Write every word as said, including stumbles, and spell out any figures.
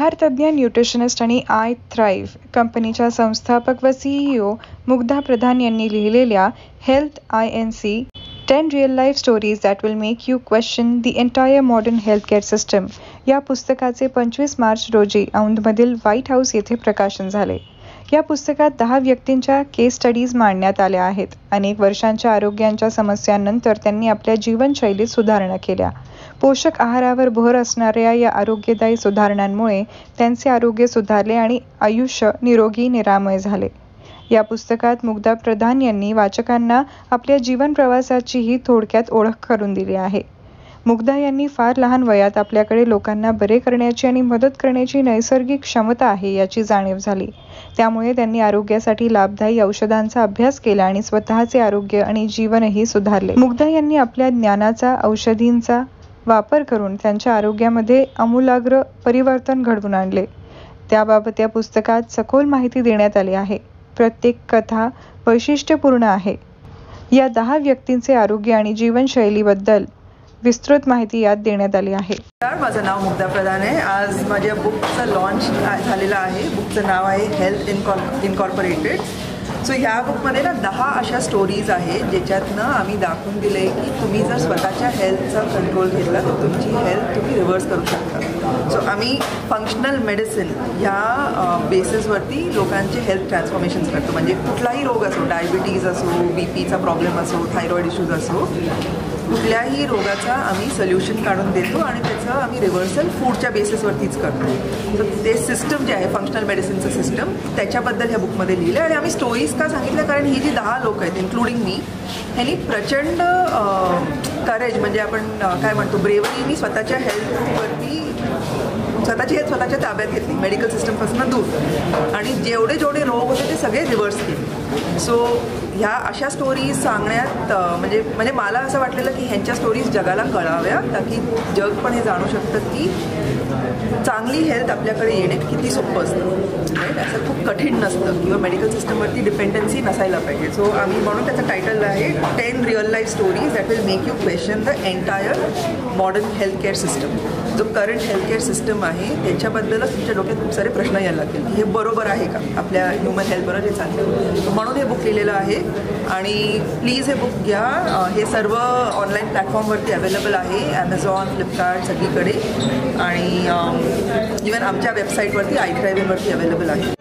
आहारतज्ञ, न्यूट्रिशनिस्ट आणि I thrive कंपनीच्या संस्थापक व सीईओ मुग्धा प्रधान यांनी लिहिलेल्या health I N C ten real life stories that will make you question the entire modern health care system या पुस्तकाचे पंचवीस मार्च रोजी औंधमधील व्हाईट हाऊस येथे प्रकाशन झाले. या पुस्तकात दहा व्यक्तींच्या केस स्टडीज मांडण्यात आल्या आहेत. अनेक वर्षांच्या आरोग्यांच्या समस्यांनंतर त्यांनी आपल्या जीवनशैलीत सुधारणा केल्या. पोषक आहारावर भर असणाऱ्या या आरोग्यदायी सुधारणांमुळे त्यांचे आरोग्य सुधारले आणि आयुष्य निरोगी निरामय झाले. या पुस्तकात मुग्धा प्रधान यांनी वाचकांना आपल्या जीवन प्रवासाचीही थोडक्यात ओळख करून दिली आहे. मुग्धा यांनी फार लहान वयात आपल्याकडे लोकांना बरे करण्याची आणि मदत करण्याची नैसर्गिक क्षमता आहे याची जाणीव झाली. त्यामुळे त्यांनी आरोग्यासाठी लाभदायी औषधांचा अभ्यास केला आणि स्वतःचे आरोग्य आणि जीवनही सुधारले. मुग्धा यांनी आपल्या ज्ञानाचा औषधींचा वापर करून त्यांच्या आरोग्यामध्ये आमूलाग्र परिवर्तन घडवून आणले. त्याबाबत या पुस्तकात सखोल माहिती देण्यात आली आहे. प्रत्येक कथा वैशिष्ट्यपूर्ण आहे. या दहा व्यक्तींचे आरोग्य आणि जीवनशैलीबद्दल विस्तृत माहिती यात देण्यात आली आहे. माझं नाव मुग्धा प्रधान आहे. आज माझ्या बुकचं लॉन्च झालेलं आहे. बुकचं नाव आहे हेल्थ इनकॉर्प इनकॉर्पोरेटेड. सो ह्या बुकमध्ये ना दहा अशा स्टोरीज आहेत ज्याच्यातनं आम्ही दाखवून दिलं आहे की तुम्ही जर स्वतःच्या हेल्थचा कंट्रोल घेतला तर तुमची हेल्थ तुम्ही रिव्हर्स करू शकता. सो आम्ही फंक्शनल मेडिसिन ह्या बेसिसवरती लोकांचे हेल्थ ट्रान्सफॉर्मेशन्स करतो. म्हणजे कुठलाही रोग असो, डायबिटीज असो, बी पीचा प्रॉब्लेम असो, थायरॉईड इश्यूज असो, कुठल्याही रोगाचा आम्ही सोल्युशन काढून देतो आणि त्याचं आम्ही रिव्हर्सल फूडच्या बेसिसवरतीच करतो. तर ते सिस्टम जे आहे फंक्शनल मेडिसिनचं सिस्टम त्याच्याबद्दल ह्या बुकमध्ये लिहिलं. आणि आम्ही स्टोरीज का सांगितलं कारण ही जी दहा लोक आहेत इन्क्लुडिंग मी, ह्यांनी प्रचंड करेज म्हणजे आपण काय म्हणतो ब्रेवरीनी स्वतःच्या हेल्थवरती स्वतःची हेल्थ स्वतःच्या ताब्यात घेतली, मेडिकल सिस्टमपासून दूर, आणि जेवढे जेवढे रोग होते ते सगळे रिव्हर्स केले. सो ह्या अशा स्टोरीज सांगण्यात म्हणजे म्हणजे मला असं वाटलेलं की ह्यांच्या स्टोरीज जगाला कळाव्या ताकी जग पण हे जाणू शकतं की चांगली हेल्थ आपल्याकडे येणे किती सोपं असतं, राईट. असं खूप कठीण नसतं किंवा मेडिकल सिस्टमवरती डिपेंडन्सी नसायला पाहिजे. सो आम्ही म्हणून त्याचं टायटल आहे ten real life stories that will make you question the entire modern health care system. जो करंट हेल्थ केअर सिस्टम आहे त्याच्याबद्दलच तुमच्या डोक्यात खूप सारे प्रश्न यायला लागतील की हे बरोबर आहे का, आपल्या ह्युमन हेल्थबरोबर हे चालतं. म्हणून हे बुक लिहिलेलं आहे. आणि प्लीज हे बुक घ्या. हे सर्व ऑनलाईन प्लॅटफॉर्मवरती अवेलेबल आहे, ॲमेझॉन, फ्लिपकार्ट सगळीकडे, आणि इवन आमच्या वेबसाईटवरती आय थ्राईव्हवरती अवेलेबल आहे.